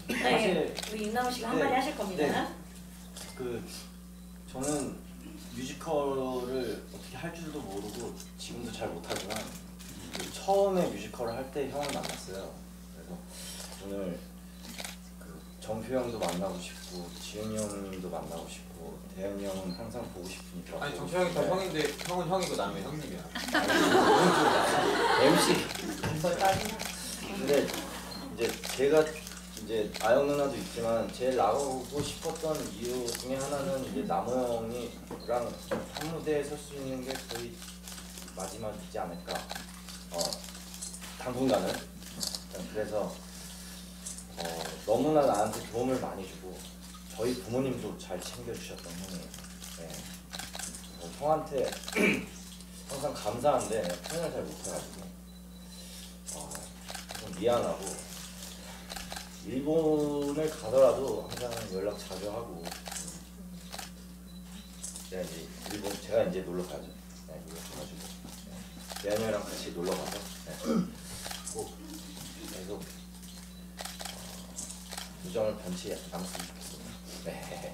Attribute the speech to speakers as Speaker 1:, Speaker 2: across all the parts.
Speaker 1: 네, 우리 윤나무 씨가 한마디 하실 겁니다.
Speaker 2: 네. 저는 뮤지컬을 어떻게 할 줄도 모르고 지금도 잘 못하지만 처음에 뮤지컬을 할 때 형을 만났어요. 그래서 오늘 정표 형도 만나고 싶고 지은이 형님도 만나고 싶고 대현이 형은 항상 보고 싶으니까.
Speaker 3: 아니 정표 형이 다 형인데 형은 형이고 나는 형님이야.
Speaker 2: MC. 근데 이제 제가 이제 아영 누나도 있지만 제일 나가고 싶었던 이유 중에 하나는 이제 남호 형이랑 한 무대에 설 수 있는 게 거의 마지막이지 않을까. 당분간은. 그래서 너무나 나한테 도움을 많이 주고 저희 부모님도 잘 챙겨주셨던 형이에요. 네. 형한테 항상 감사한데 표현을 잘 못해가지고 좀 미안하고. 일본을 가더라도 항상 연락 자주 하고. 제가 이제 놀러 가죠. 네, 놀러 가가지고 대현이 형이랑 같이 놀러 가서 꼭 계속 우정을 변치 않았으면 좋겠습니다. 네.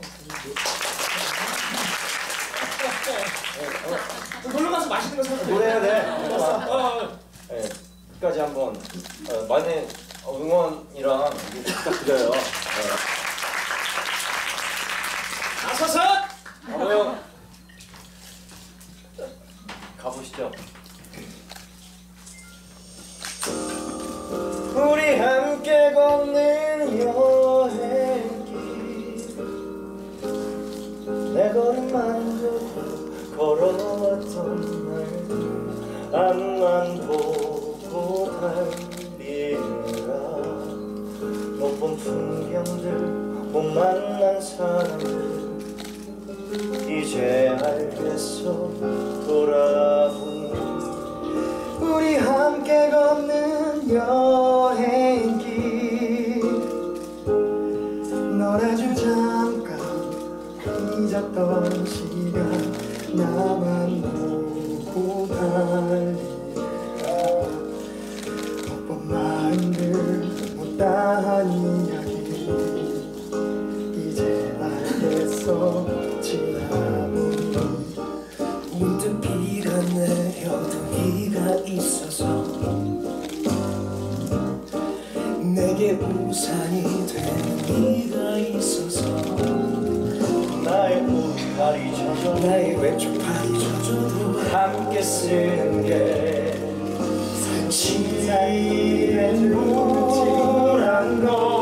Speaker 4: 놀러 가서 맛있는 거 사서
Speaker 2: 노래해야 돼. 네, 끝까지 한번 많이 응원이랑 부탁드려요.
Speaker 4: 나서서
Speaker 2: 형 가보시죠. 우리 함께 걷는 여행길 내 걸음만 좋고 걸어왔던 날들 앞만 보고 달리느라 못 본 풍경들 못 만난 사람들 이제 알겠어 돌아보니 우리 함께 걷는 여행길 널 아주 잠깐 잊었던 시간 나만 보고 달리라 못 본 마음들 못다한 이야기 이제 알겠어 지나보니
Speaker 5: 문득 비가 내려도 네가 있어서 내게 우산이 된 네가 있어서
Speaker 2: 나의 오른팔이 젖어
Speaker 5: 나의 왼쪽 팔이 젖어도
Speaker 2: 함께 쓰는 게
Speaker 5: 진짜이란 거란 걸